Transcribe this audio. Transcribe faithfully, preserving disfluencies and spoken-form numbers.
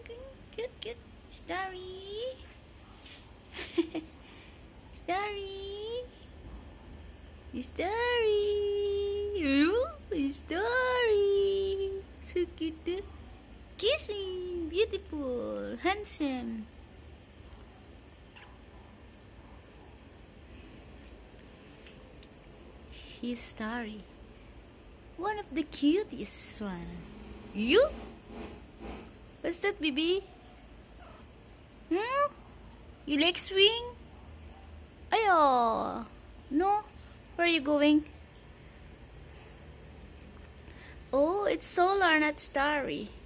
Cute, cute. Starry. Starry. Starry. Ooh, Starry. So cute. Kissing. Beautiful. Handsome. He's Starry. One of the cutest one. You? What's that, baby? Hmm? You like swing? Ayo. No? Where are you going? Oh, it's Solar, not Starry.